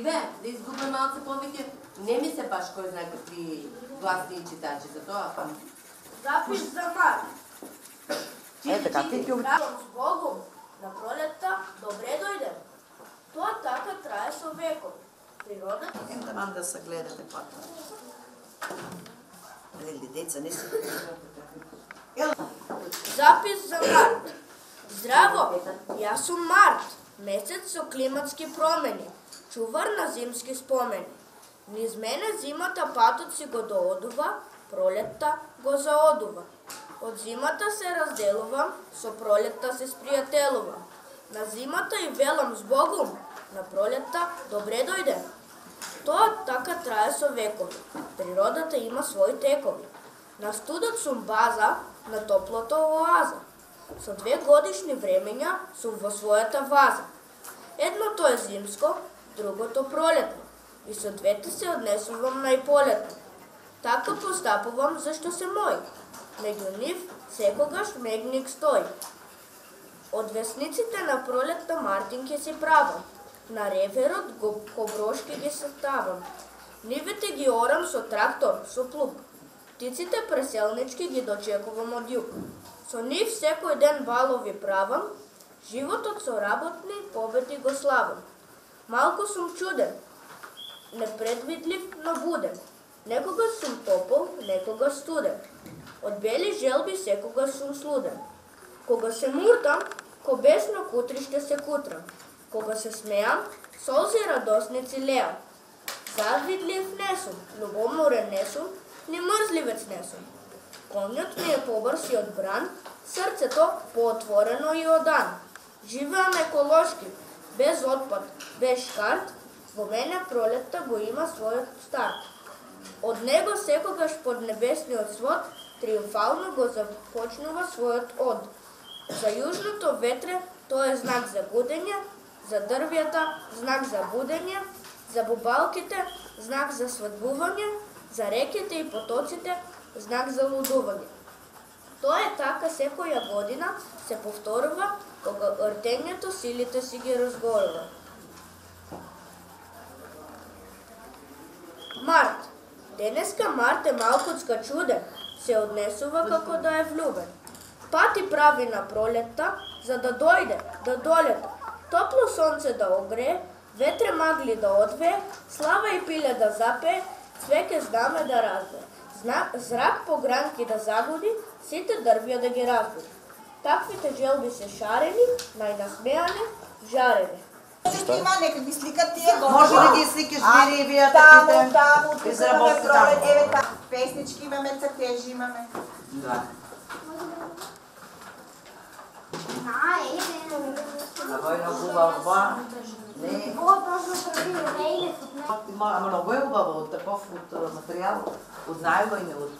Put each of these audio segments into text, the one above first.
Ниве, да изгубна малце повеќе, не ми се баш кој знае какви гласни читачи за тоа. Запис за март. Така, ти ќе С Богом на пролетта добре дојде. Тоа така трае со веков. Природата Таман да се гледате пак. Вели, деца, не се... Запис за март. Здраво, јас сум март, месец со климатски промени, чувар на зимски спомени. Низ мене зимата патот си го доодува, пролетта го заодува. Од зимата се разделувам, со пролетта се спријателувам. На зимата и велам с Богом, на пролетта добре дојде. Тоа така трае со векови. Природата има своји текови. На студот сум база, на топлото оаза. Со 2 годишни времења сум во својата ваза. Едното е зимско, другото пролетно. И со двете се однесувам најполетно. Така постапувам зашто се мој. Меѓу нив секогаш мегник стои. Од весниците на пролетта мартинки си правам. На реверот го коброшки ги сатавам. Нивите ги орам со трактор, со плуг. Птиците преселнички ги дочекувам од југ. Со нив секој ден балови правам, животот со работни победи го славам. Малку сум чуден, непредвидлив, но буден. Некогаш сум топол, некогаш студен. Од бели желби секогаш сум слуден. Кога се муртам, ко бесно кутриште се кутрам. Кога се смеам, солзи радосници леам. Завидлив не сум, любоморен не сум, ни мрзливец не сум. Конјот ми е побрз и одбран, срцето поотворено и одан. Живеам еколошки, без отпад, без шкарт, во мене пролетта го има својот старт. Од него секогаш под небесниот свод триумфално го започнува својот од. За јужното ветре тоа е знак за гудење, за дрвјата знак за будење, за бубалките знак за свадбување, за реките и потоците знак за лудување. Тоа е така секоја година се повторува кога ртењето силите си ги разгорува. Март. Денеска Март е малкуцка чуден, се однесува како да е влюбен. Пати прави на пролетта, за да дојде, да долета. Топло сонце да огрее, ветре магли да одвее, слава и пиле да запее, цвеќе знаме да разбее. Зрак по гранки да загуди, сите дрвја да ги разбуди. Таквите желби се шарени, најнасмеани, жарени. Има некакви слика тие го. Може да ги сликаш деревија, Таму, тук имаме пролет, еве таму. Песнички имаме, цртежи имаме. Да. Војно хубава. Не. Ама многу е убаво од таков материјал, од највојни од.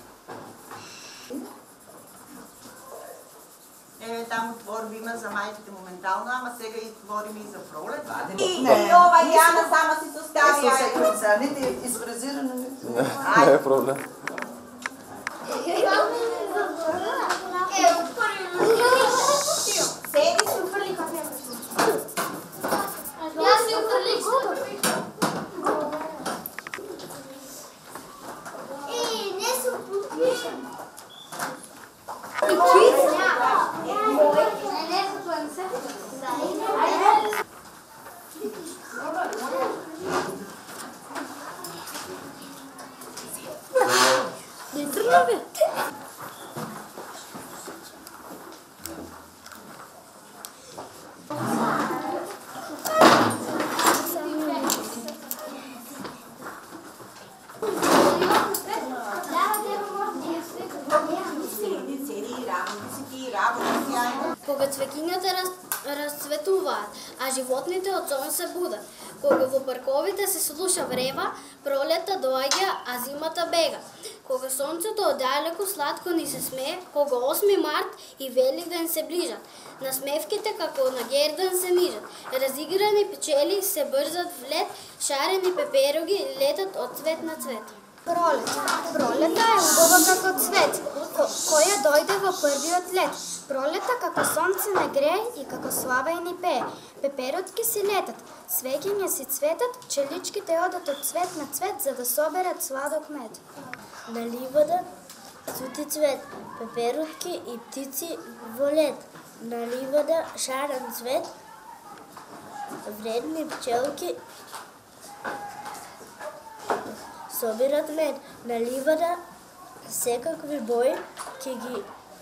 Еве таму творби има за мајките моментално, ама сега и твориме и за пролет. Не. И ова Јана сама си состави. Нити изфризирано, нити. Не е проблем. Седи се уфрли кафе. Јас се уфрлих. Не сум пушен. Кога цвеќињата расцветуваат, а животните од сон се будат. Кога во парковите се слуша врева, пролетта доаѓа, а зимата бега. Кога сонцето оддалеку сладко ни се смее, кога 8 март и Великден се ближат. Насмевките како на гердан се нижат. Разиграни пчели се брзат в лет, шарени пеперуги летат од цвет на цвет. Пролета е убава како цвет, која дојде во првиот лет. Пролета како сонце не грее и како слава и ни пее. Пеперутки си летат, свеќиња си цветат, пчеличките одат од цвет на цвет за да соберат сладок мед. На ливада цвети цвет, пеперутки и птици во лед. На ливада шарен цвет, вредни пчелки собират мед. На ливада секакви бои ќе ги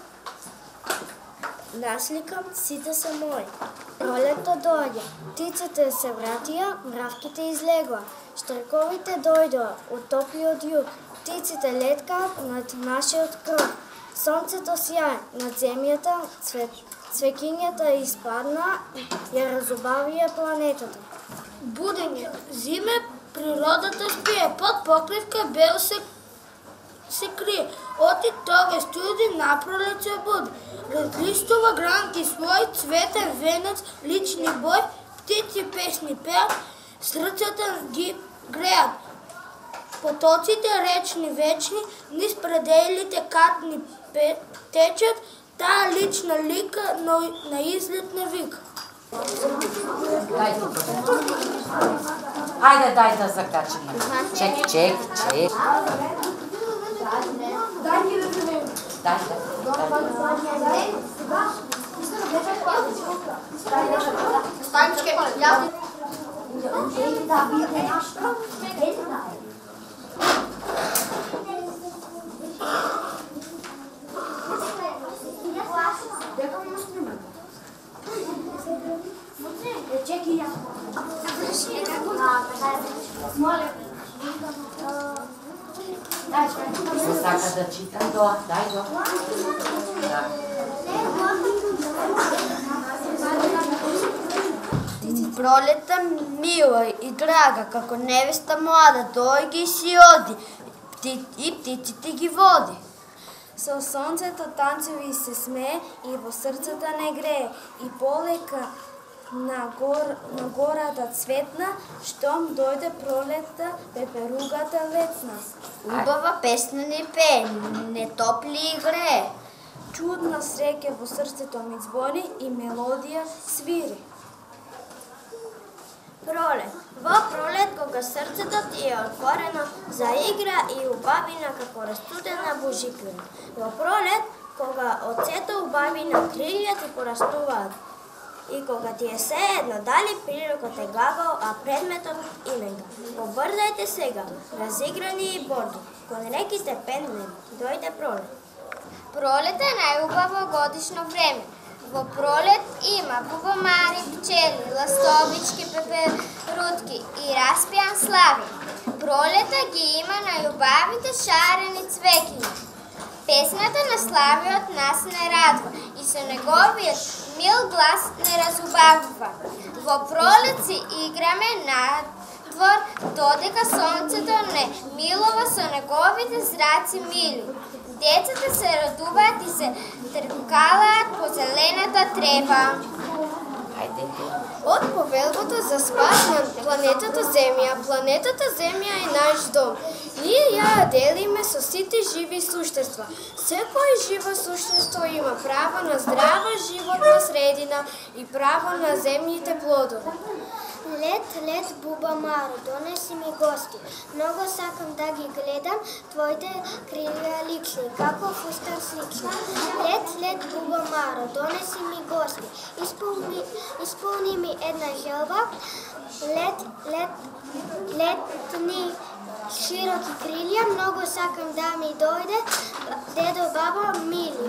насликам, сите се мои. Пролетта доаѓа, птиците се вратија, мравките излегоа, штрковите дојдоа од топлиот југ, птиците леткаат над нашиот кров, сонцето сјае над земјата, цвеќињата испаднаа, ја разубавија планетата. Будење, зиме, природата спие, под покривка бел се крие. Оти тоге студи, напролет се буди. Разлистува гранки свој, цветен венец, лични бој, птици песни пеат, срцата ги греат. Потоците речни вечни, низ пределите катни течат, таа лична лика на излет не вика. Ајде, дај да закачим. Чек. Се сака да читам, дај до. Пролета мила и драга, како невеста млада, дојги и си оди, и птиците ги води. Со сонцето танцува и се смее, и во срцата не грее, и полека на гората цветна, штом дојде пролетта, пеперугата лецна. Убава песна ни пее, не топли и грее. Чудна среќа во срцето ми звони и мелодија свири. Пролет. Во пролет, кога срцето ти е отворено за игра и убавина како растудена божиквина. Во пролет, кога од сето убавина крилја ти порастуваат. И кога ти е сеедно дали прирокот е глагол, а предметот именка. Побрзајте сега, разиграни и борди, кон реките пендлени, дојде пролет. Пролет е најубаво годишно време. Во пролет има бубамари, пчели, ластовички, пеперутки и распијан слави. Пролета ги има најубавите шарени цвеќиња. Песната на славиот нас не радва и со неговиот мил глас не разубавува. Во пролет си играме надвор, додека сонцето не милува со неговите зраци мили. Децата се радуваат и се тркалаат по зелената трева. Од повелбата за спас на планетата Земја е наш дом. Ние ја делиме со сите живи суштества. Секој живо суштество има право на здрава животна средина и право на земните плодови. Лет, бубамаро, донеси ми гости. Многу сакам да ги гледам, твоите крилја лични, како фустан слични. Лет, бубамаро, донеси ми гости. Исполни ми една желба. Летни широки крилја, многу сакам да ми дојде, дедо, баба, мили.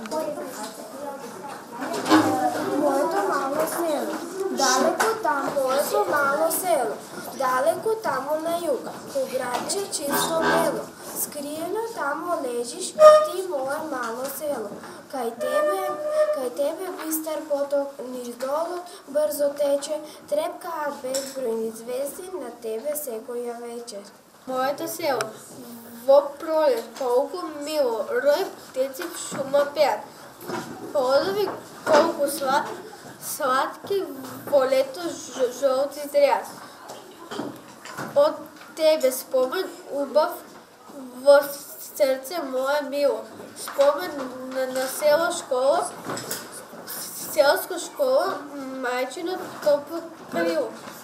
Моето мало село, далеко таму, моето мало село, далеко таму на југ, у градче чисто бело, скриено таму лежиш, ти мое мало село. Кај тебе бистар поток низ долот брзо тече, трепкаат безбројни звезди на тебе секоја вечер. Моето село, во пролет, колку мило, рој птици в шума пеат. Плодови колку сладки, во лето жолти зреат. Од тебе спомен убав во срце мое мило. Спомен на село школа, селска школа, мајчино топло крило.